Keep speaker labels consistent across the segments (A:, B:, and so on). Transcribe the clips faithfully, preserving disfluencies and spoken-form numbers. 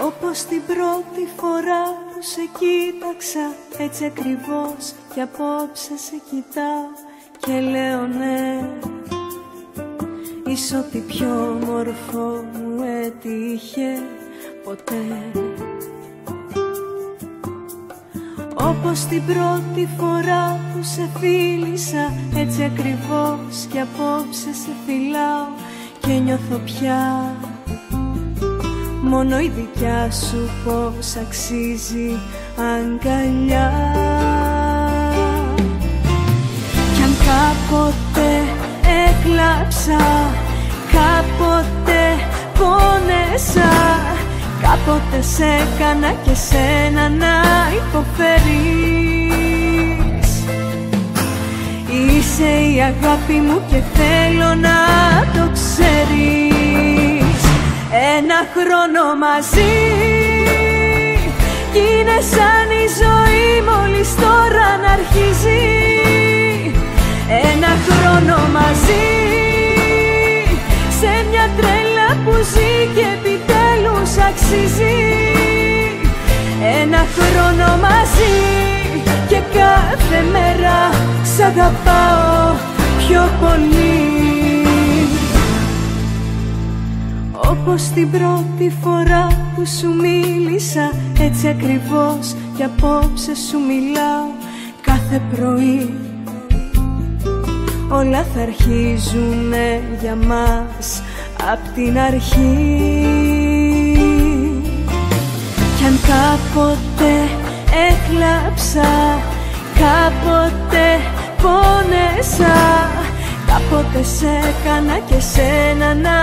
A: Όπως την πρώτη φορά που σε κοίταξα, έτσι ακριβώς κι απόψε σε κοιτάω και λέω ναι, είσαι ό,τι πιο μορφό μου έτυχε ποτέ. Όπως την πρώτη φορά που σε φίλησα, έτσι ακριβώς κι απόψε σε φιλάω και νιώθω πια μόνο η δικιά σου πως αξίζει αγκαλιά. Κι αν κάποτε έκλαψα, κάποτε πόνεσα, κάποτε σε έκανα και σένα να υποφέρεις, είσαι η αγάπη μου και θέλω να το ξέρεις. Ένα χρόνο μαζί κι είναι σαν η ζωή μόλις τώρα να αρχίζει. Ένα χρόνο μαζί σε μια τρέλα που ζει και επιτέλους αξίζει. Ένα χρόνο μαζί και κάθε μέρα σ' αγαπάω πιο πολύ. Όπως την πρώτη φορά που σου μίλησα, έτσι ακριβώς κι απόψε σου μιλάω κάθε πρωί. Όλα θα αρχίζουνε για μας απ' την αρχή. Κι αν κάποτε έκλαψα, κάποτε πόνεσα, κάποτε σε έκανα και σένα να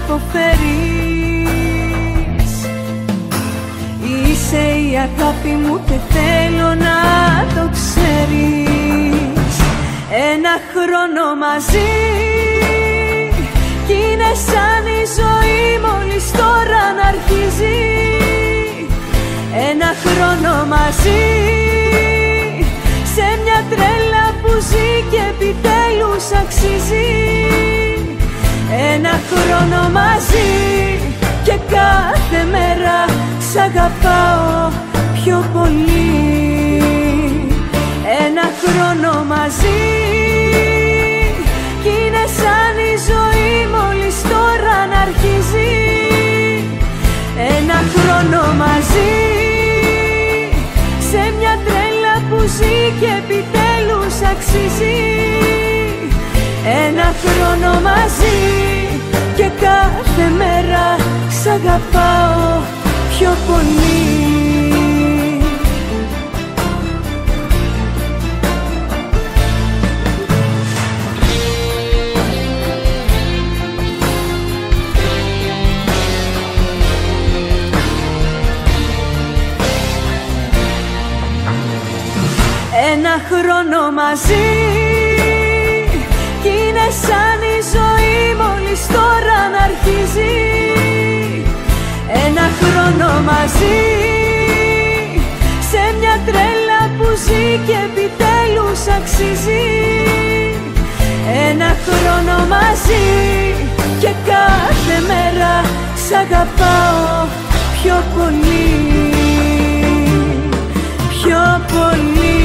A: υποφέρεις, είσαι η αγάπη μου και θέλω να το ξέρεις. Ένα χρόνο μαζί κι είναι σαν η ζωή μόλις τώρα να αρχίζει. Ένα χρόνο μαζί σε μια τρέλα που ζει και επιτέλους αξίζει. Ένα χρόνο μαζί και κάθε μέρα σ' αγαπάω πιο πολύ. Ένα χρόνο μαζί κι είναι σαν η ζωή μόλις τώρα να αρχίζει. Ένα χρόνο μαζί σε μια τρέλα που ζει και επιτέλους αξίζει. Ένα χρόνο μαζί και κάθε μέρα σ' αγαπάω πιο πολύ. Ένα χρόνο μαζί κι είναι σαν η ζωή μόλις τώρα να αρχίζει. Ένα χρόνο μαζί σε μια τρέλα που ζει και επιτέλους αξίζει. Ένα χρόνο μαζί και κάθε μέρα σ' αγαπάω πιο πολύ, πιο πολύ.